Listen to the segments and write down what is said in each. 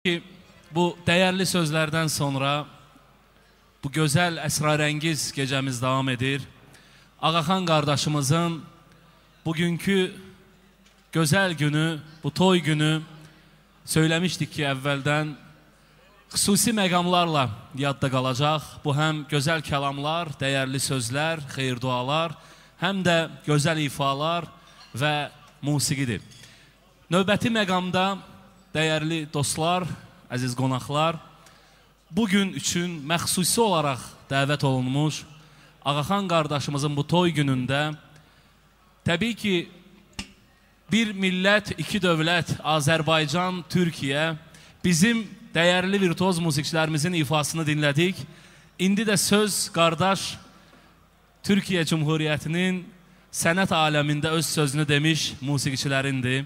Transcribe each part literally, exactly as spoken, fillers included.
Ki bu dəyərli sözlərdən sonra bu gözəl əsrarəngiz gecəmiz davam edir. Ağaxan qardaşımızın bugünkü gözəl günü, bu toy günü söyləmişdik ki, əvvəldən xüsusi məqamlarla yadda qalacaq. Bu həm gözəl kəlamlar, dəyərli sözlər, xeyir dualar, həm də gözəl ifalar və musiqidir. Növbəti məqamda dəyərli dostlar, əziz qonaqlar, bugün üçün məxsusi olaraq dəvət olunmuş Ağaxan qardaşımızın bu toy günündə təbii ki, bir millət, iki dövlət, Azərbaycan, Türkiyə, bizim dəyərli virtuoz musiqiçilərimizin ifasını dinlədik. İndi də söz qardaş Türkiyə Cumhuriyyətinin sənət aləmində öz sözünü demiş musiqiçilərindir.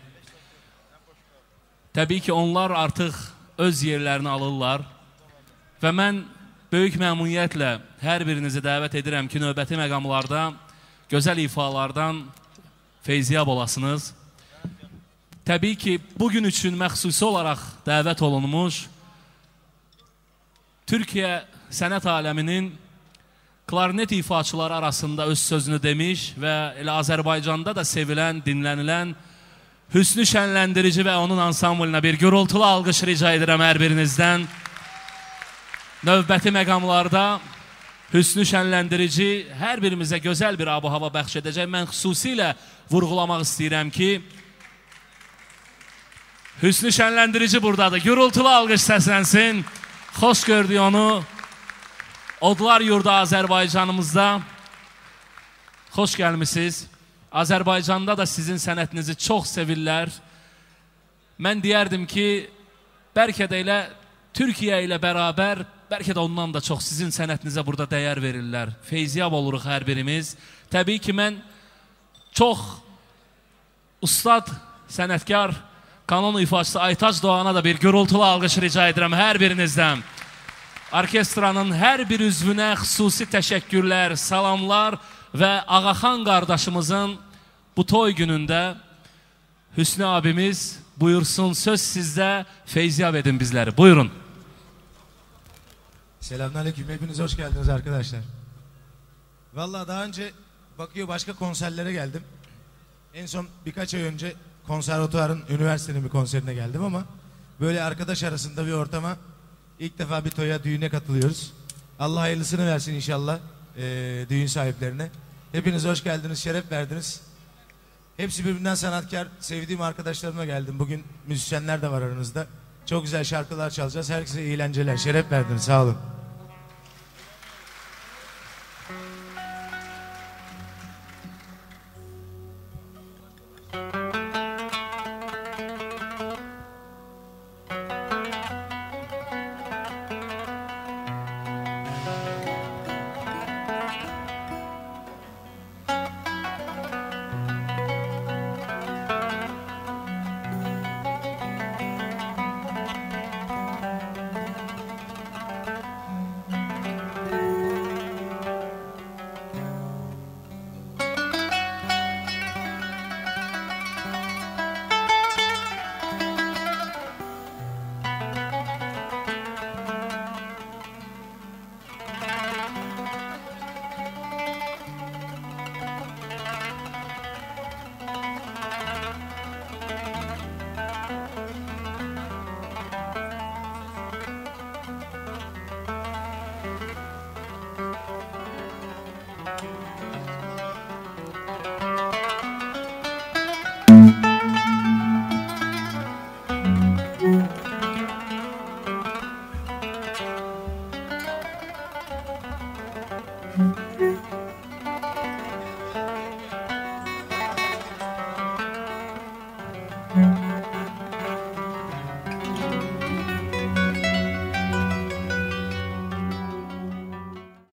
Təbii ki, onlar artıq öz yerlərini alırlar və mən böyük məmnuniyyətlə hər birinizi dəvət edirəm ki, növbəti məqamlarda gözəl ifalardan feyziyab olasınız. Təbii ki, bugün üçün məxsusi olaraq dəvət olunmuş Türkiyə sənət aləminin klarnet ifaçıları arasında öz sözünü demiş və elə Azərbaycanda da sevilən, dinlənilən Hüsnü Şənləndirici və onun ansamblına bir gürültülü alqış rica edirəm hər birinizdən. Növbəti məqamlarda Hüsnü Şənləndirici hər birimizə gözəl bir abu-hava bəxş edəcək. Mən xüsusilə vurğulamaq istəyirəm ki, Hüsnü Şənləndirici buradadır. Gürültülü alqış səslənsin. Xoş gördük onu. Odlar yurdu Azərbaycanımızda. Xoş gəlmişsiniz. Azərbaycanda da sizin sənətinizi çox sevirlər. Mən deyərdim ki, bəlkə də elə Türkiyə ilə bərabər, bəlkə də ondan da çox sizin sənətinizə burada dəyər verirlər. Feyziyab oluruq hər birimiz. Təbii ki, mən çox ustad, sənətkar, kanon ifaçısı Aytac Doğana da bir gürültülü alqış rica edirəm hər birinizdən. Orkestranın hər bir üzvünə xüsusi təşəkkürlər, salamlar və Ağaxan qardaşımızın bu toy günündə Hüsnü abimiz buyursun, söz sizdə, feyziyab edin bizləri. Buyurun. Selamünaleyküm, hepiniz hoş geldiniz arkadaşlar. Vallahi daha önce Bakü'ye başka konserlere geldim. En son birkaç ay önce konservatuvarın, üniversitenin bir konserine geldim ama böyle arkadaş arasında bir ortama ilk defa bir toya, düğüne katılıyoruz. Allah hayırlısını versin inşallah e, düğün sahiplerine. Hepiniz hoş geldiniz, şeref verdiniz. Hepsi birbirinden sanatkar, sevdiğim arkadaşlarıma geldim. Bugün müzisyenler de var aranızda. Çok güzel şarkılar çalacağız. Herkese iyi eğlenceler, şeref verdiniz. Sağ olun. Mm-hmm.